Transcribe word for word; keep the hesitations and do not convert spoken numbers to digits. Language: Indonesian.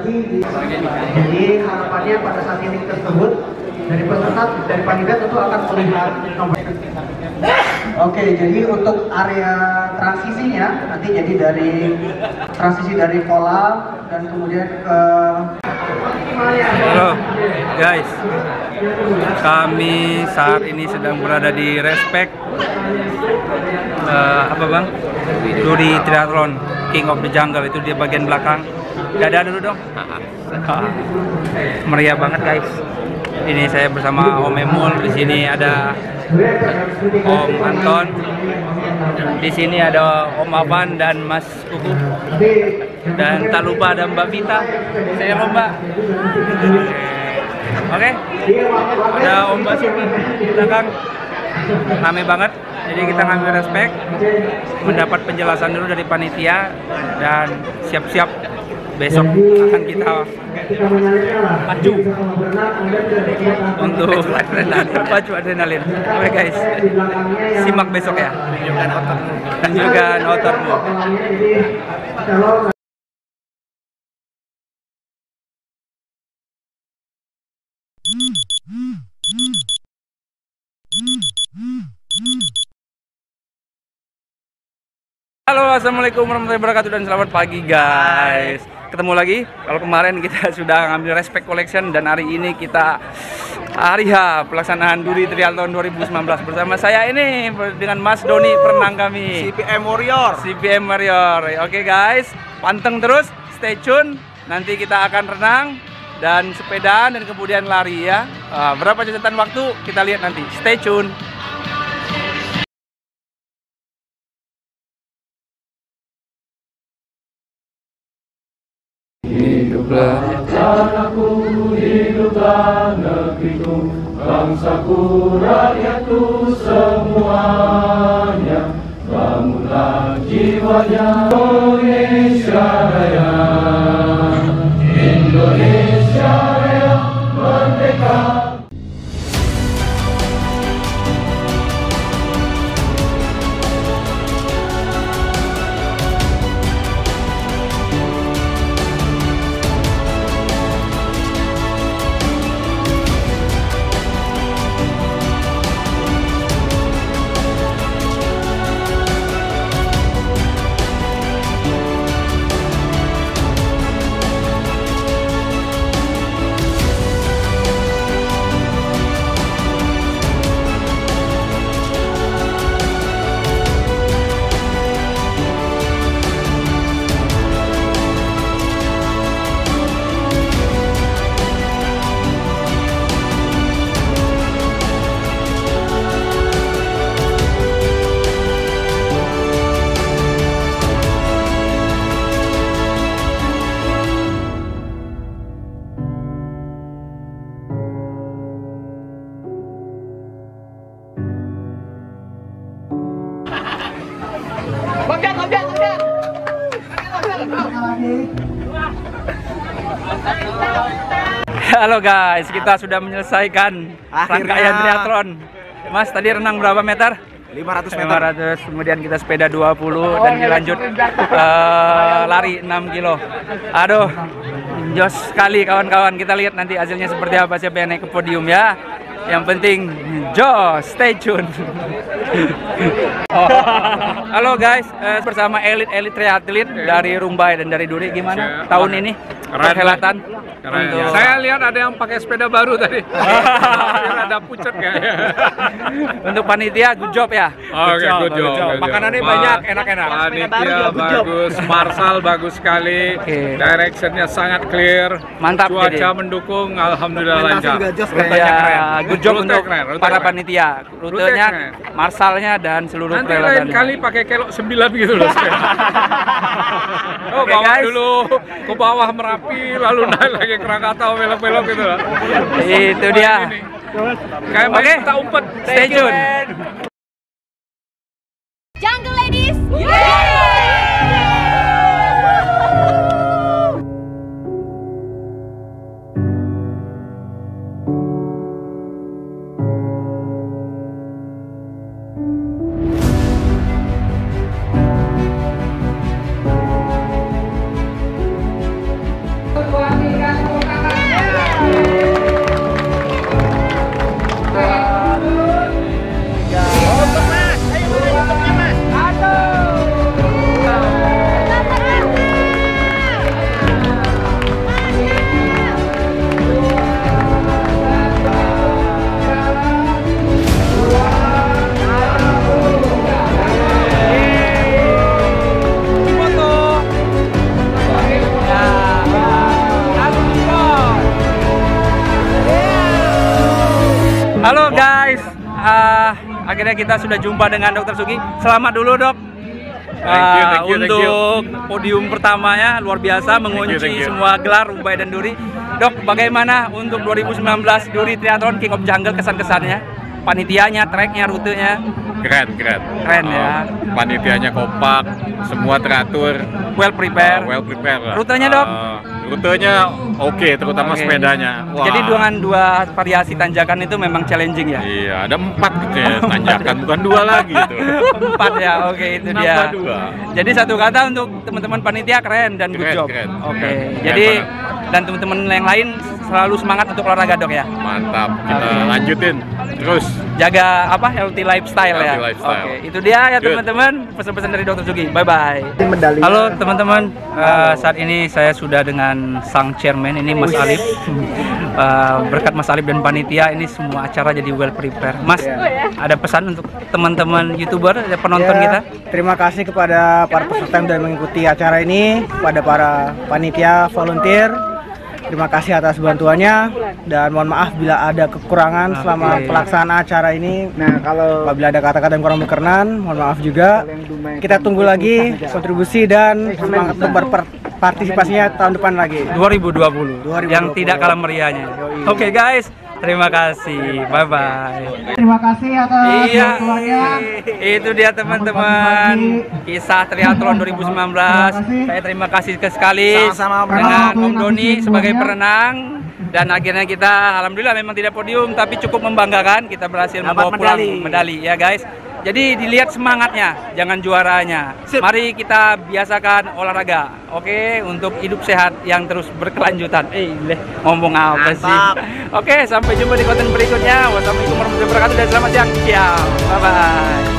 lagi di jadi harapannya pada saat ini tersebut dari peserta dari panitia tentu akan melihat nomor. Oke, jadi untuk area transisinya nanti jadi dari transisi dari kolam dan kemudian ke. Halo guys, kami saat ini sedang berada di Respect uh, apa bang? Duri Triathlon, King of the Jungle, itu di bagian belakang. Dada dulu dong. Ah, meriah banget guys. Ini saya bersama Om Emul, di sini ada Om Anton, di sini ada Om Avan dan Mas Kuku, dan tak lupa ada Mbak Vita. Saya lomba. Oke, okay. Ada Om Basuki di belakang. Rame banget. Jadi kita ngambil respect, mendapat penjelasan dulu dari panitia, dan siap-siap besok akan kita pacu untuk pacu adrenalin. Oke guys, simak besok ya. Tunjukkan otormu. Halo, assalamualaikum warahmatullahi wabarakatuh, dan selamat pagi guys. Ketemu lagi. Kalau kemarin kita sudah ngambil Respect Collection, dan hari ini kita hari H pelaksanaan Duri Triathlon dua ribu sembilan belas bersama saya ini dengan Mas Doni perenang kami. C P M Warrior. C P M Warrior. Oke guys, panteng terus, stay tune. Nanti kita akan renang dan sepedaan dan kemudian lari ya. Uh, berapa catatan waktu kita lihat nanti. Stay tune. Hiduplah tanahku, hiduplah negeriku, bangsaku, rakyatku semuanya. Bangunlah jiwanya, Indonesia Raya, Indonesia Raya merdeka. Halo guys, kita sudah menyelesaikan rangkaian triathlon. Mas, tadi renang berapa meter? lima ratus meter. lima ratus, kemudian kita sepeda dua puluh dan dilanjut uh, lari enam kilo. Aduh, jos sekali kawan-kawan. Kita lihat nanti hasilnya seperti apa, siapa yang naik ke podium ya. Yang penting jos, stay tune. Oh. Halo guys, uh, bersama elit-elit triatlet dari Rumbai dan dari Duri. Gimana tahun ini perhelatan? Untuk... Saya lihat ada yang pakai sepeda baru tadi. Ada pucet kayaknya. Untuk panitia, good job ya. Oke, okay, good, good job. Makanannya banyak, enak-enak. Panitia bagus, Marsal bagus sekali. Okay. Directionnya sangat clear. Mantap. Cuaca jadi mendukung, alhamdulillah lancar. Rutenya keren. Good job rute untuk keren, para keren. Panitia. Rutenya, rute Marsalnya dan seluruh nanti lain kali pakai kelok sembilan gitu loh. Oh, okay, bawa guys. Dulu ke bawah Merapi, lalu naik lagi Krakatau, belok-belok gitu lah. Itu dia. Kayak main okay. Kita umpet. Stay tune. Jungle ladies. Yeah! Ketua Halo guys, uh, akhirnya kita sudah jumpa dengan Dokter Sugi. Selamat dulu dok. Uh, Thank you, thank you, untuk thank you. podium pertamanya luar biasa mengunci Thank you, thank you. semua gelar Roadbike dan Duri. Dok, bagaimana untuk dua ribu sembilan belas Duri Triathlon King of Jungle kesan-kesannya? Panitianya, treknya, rutenya? Keren, keren. Keren ya. Uh, panitianya kompak, semua teratur. Well prepared. Uh, well prepared lah. Rutenya dok? Uh, rutenya oke, okay, terutama Oke. sepedanya. Wah. Jadi dengan dua variasi tanjakan itu memang challenging ya? Iya, ada empat gitu ya, tanjakan bukan dua lagi itu. Empat ya, oke itu dia. Kenapa dua? Jadi satu kata untuk teman-teman panitia keren dan good Keren, job. keren. Oke, Keren, jadi keren banget. dan teman-teman yang lain selalu semangat untuk olahraga dok ya. Mantap, kita Oke. lanjutin terus. Jaga apa healthy lifestyle ya. Healthy lifestyle. Oke, itu dia ya Good. teman-teman pesan-pesan dari Dokter Sugi. Bye bye. Medalinya. Halo teman-teman, uh, saat ini saya sudah dengan sang chairman ini Mas Alif. Uh, berkat Mas Alif dan panitia ini semua acara jadi well prepared. Mas, ada pesan untuk teman-teman YouTuber, penonton Ya, kita? terima kasih kepada para peserta yang sudah mengikuti acara ini, kepada para panitia, volunteer. Terima kasih atas bantuannya dan mohon maaf bila ada kekurangan selama Oke. pelaksanaan acara ini. Nah, kalau Apabila ada kata-kata yang kurang berkenan, mohon maaf juga. Kita tunggu lagi kontribusi dan semangat untuk berpartisipasinya tahun depan lagi. dua ribu dua puluh dua ribu dua puluh. yang tidak kalah meriahnya. Oke guys, terima kasih. Bye bye. terima kasih atas Iya, bantuannya. itu dia teman-teman kisah triathlon dua ribu sembilan belas. Terima kasih. Saya terima kasih sekali Sama-sama, dengan Om. Om Doni sebagai perenang. Dan akhirnya kita alhamdulillah memang tidak podium tapi cukup membanggakan, kita berhasil membawa pulang medali. medali ya guys. Jadi dilihat semangatnya, jangan juaranya. Mari kita biasakan olahraga, oke, untuk hidup sehat yang terus berkelanjutan. Eh, leh, ngomong apa sih? Oke, sampai jumpa di konten berikutnya. Wassalamualaikum warahmatullahi wabarakatuh dan selamat siang. Ciao, bye bye.